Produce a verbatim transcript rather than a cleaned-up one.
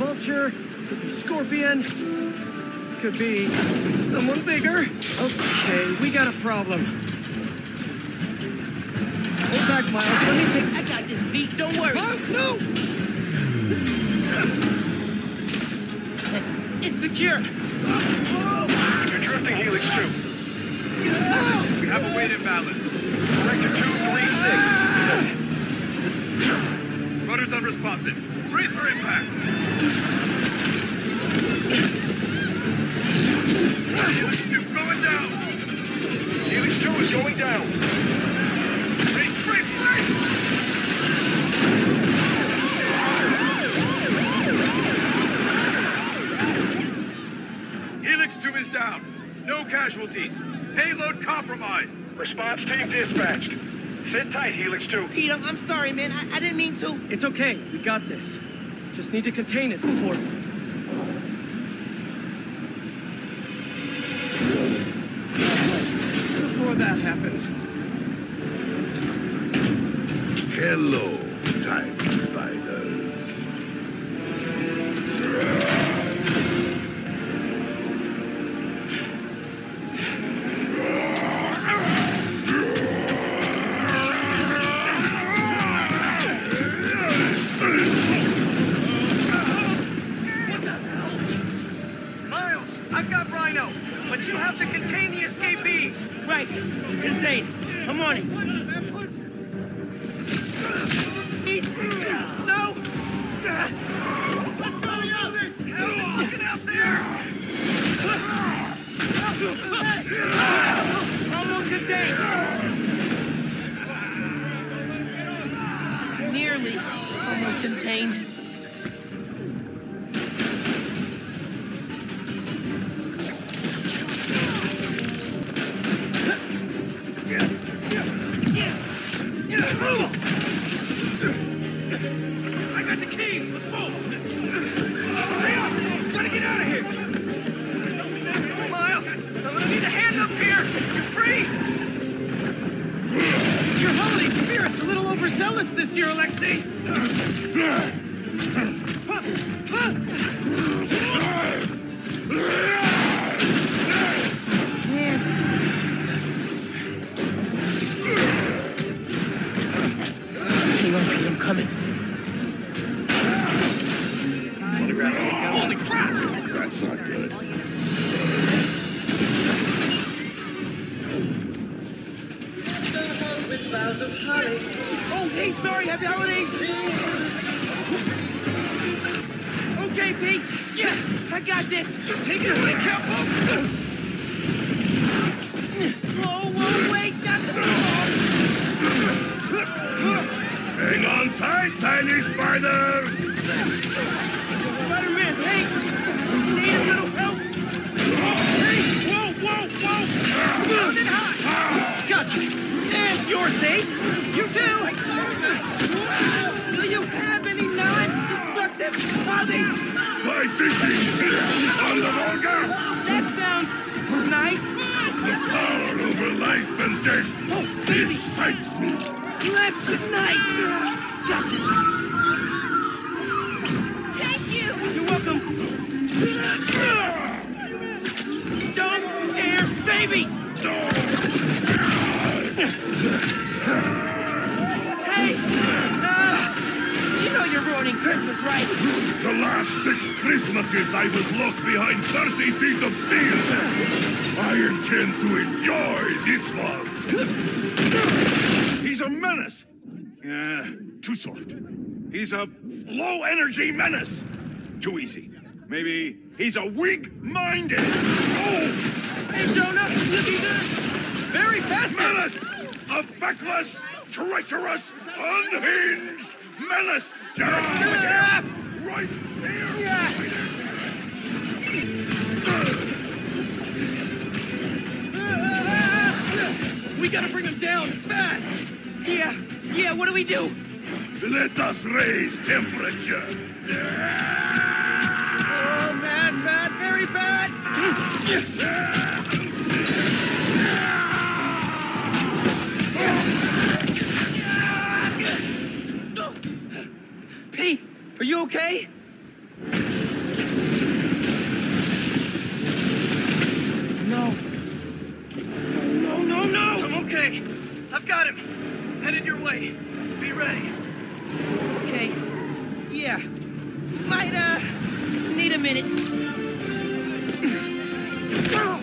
Vulture, could be Scorpion, could be someone bigger. Okay, we got a problem. Hold back, Miles. Let me take... I got this beat, don't worry. Huh? No! It's secure. You're drifting Helix two. We have a weight imbalance. Sector two three six. Rudder's unresponsive. Brace for impact. Helix two going down. Helix two is going down. Brace, brace, brace! Helix two is down. No casualties. Payload compromised. Response team dispatched. Sit tight, Helix two. Pete, I'm, I'm sorry, man. I, I didn't mean to. It's okay. We got this. Just need to contain it before... Before that happens. Hello, tiny spiders. Miles, I've got Rhino, but you have to contain the escapees. Right. Insane. I'm on it. He's... No! Let's go, Yoder! How's it looking out there? Almost contained. Nearly. Almost contained. I got the keys. Let's move. Hurry up. Gotta get out of here. Miles, I'm gonna need a hand up here. You free? Your holiday spirit's a little overzealous this year, Alexei. Hang on, Pete. I'm coming. Holy crap! That's not good. Oh, hey, sorry. Happy holidays. Okay, Pete. Yeah, I got this. Take it away, careful! Whoa, whoa, wait. Not the Hang on tight, tiny spider! Spider-Man, hey! Need a little help? Hey! Whoa, whoa, whoa! Mountain high! Gotcha! And you're safe! You too! Do you have any non-destructive clothing? Fly fishing on the Volga! That sounds nice. Power over life and death Oh, baby! excites me. That's nice! Gotcha! Thank you! You're welcome! Don't scare babies! Hey! Uh, you know you're ruining Christmas, right? The last six Christmases I was locked behind thirty feet of steel. I intend to enjoy this one. He's a menace. Uh, too soft. He's a low-energy menace. Too easy. Maybe he's a weak-minded. Oh! Hey, Jonah! Looking good! Very fast! Menace! A feckless, treacherous, unhinged menace! Ah! Right here! Yeah. We gotta bring him down fast! Yeah, yeah, what do we do? Let us raise temperature. Oh, bad, bad, very bad! Pete, are you okay? Okay, I've got him. Headed your way. Be ready. Okay. Yeah. Might, uh, need a minute.